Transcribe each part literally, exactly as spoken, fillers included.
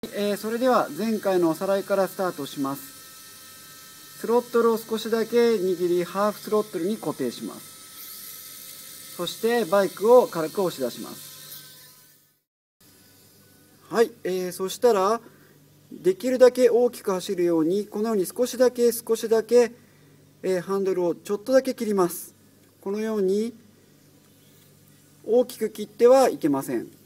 えー、それでは前回のおさらいからスタートします。スロットルを少しだけ握り、ハーフスロットルに固定します。そしてバイクを軽く押し出します。はい、えー、そしたらできるだけ大きく走るように、このように少しだけ少しだけ、えー、ハンドルをちょっとだけ切ります。このように大きく切ってはいけません。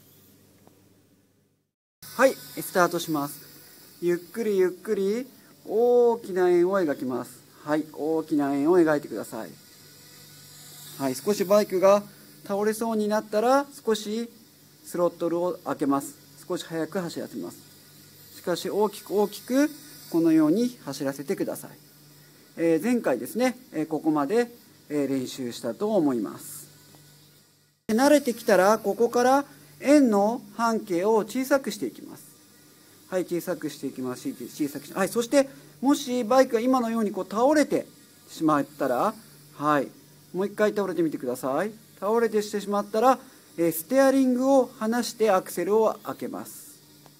はい、スタートします。ゆっくりゆっくり大きな円を描きます。はい、大きな円を描いてください。はい、少しバイクが倒れそうになったら少しスロットルを開けます。少し速く走らせます。しかし大きく大きくこのように走らせてください。えー、前回ですね、えー、ここまで、えー、練習したと思います。慣れてきたらここから円の半径を小さくしていきます。はい、小さくしていきます。小さくして、はい、そしてもしバイクが今のようにこう倒れてしまったら、はい、もう一回倒れてみてください。倒れてしてしまったら、えー、ステアリングを離してアクセルを開けます。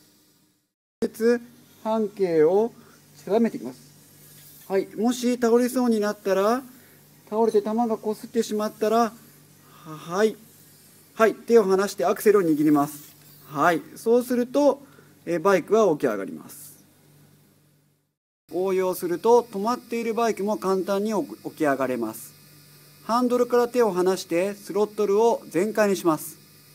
半径を定めていきます。はい、もし倒れそうになったら、倒れて球がこすってしまったら、はい、はい、手を離してアクセルを握ります。はい、そうすると、えバイクは起き上がります。応用すると止まっているバイクも簡単に起き上がれます。ハンドルから手を離してスロットルを全開にします。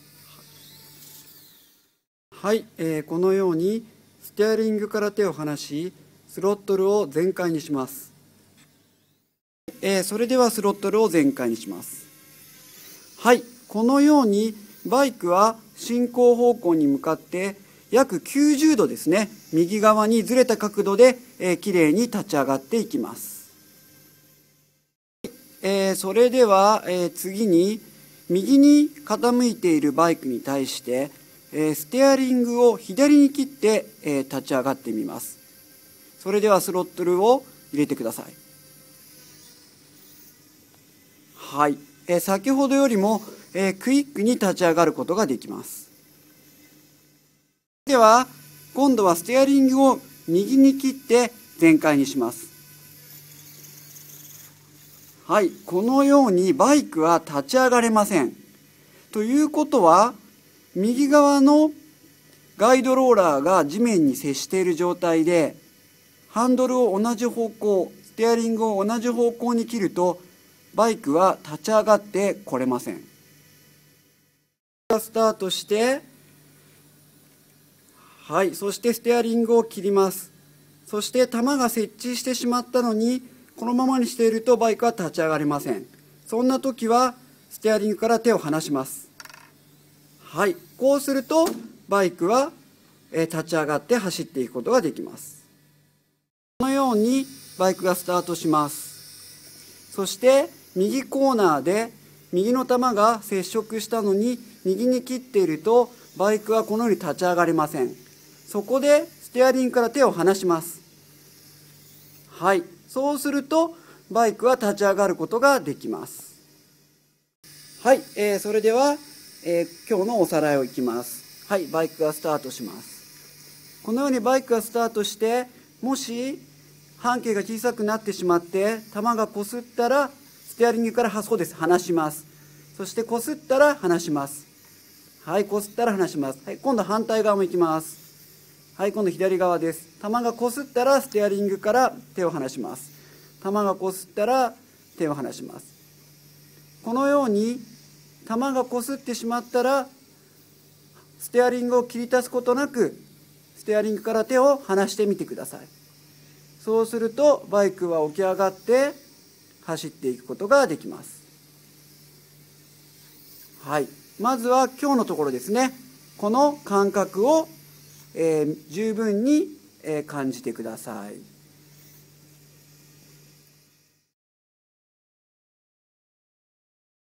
はい、えー、このようにステアリングから手を離しスロットルを全開にします。えー、それではスロットルを全開にします。はい、このようにバイクは進行方向に向かって約きゅうじゅうどですね、右側にずれた角度で、えー、きれいに立ち上がっていきます。えー、それでは、えー、次に右に傾いているバイクに対して、えー、ステアリングを左に切って、えー、立ち上がってみます。それではスロットルを入れてください。はい、えー、先ほどよりも、えー、クイックに立ち上がることができます。では今度はステアリングを右に切って全開にします。はい、このようにバイクは立ち上がれません。ということは右側のガイドローラーが地面に接している状態でハンドルを同じ方向、ステアリングを同じ方向に切るとバイクは立ち上がってこれません。スタートしてはい、そしてステアリングを切ります。そして玉が設置してしまったのにこのままにしているとバイクは立ち上がれません。そんな時はステアリングから手を離します。はい、こうするとバイクは立ち上がって走っていくことができます。このようにバイクがスタートします。そして右コーナーで右の玉が接触したのに右に切っているとバイクはこのように立ち上がれません。そこでステアリングから手を離します。はい、そうするとバイクは立ち上がることができます。はい、えー、それでは、えー、今日のおさらいをいきます。はい、バイクがスタートします。このようにバイクがスタートして、もし半径が小さくなってしまって玉がこすったらステアリングからそうです離します。そしてこすったら離します。はい、こすったら離します。はい、今度反対側も行きます。はい、今度左側です。玉がこすったらステアリングから手を離します。玉がこすったら手を離します。このように玉がこすってしまったらステアリングを切り足すことなくステアリングから手を離してみてください。そうするとバイクは起き上がって走っていくことができます。はい、まずは今日のところですね、この感覚を、えー、十分に、えー、感じてください。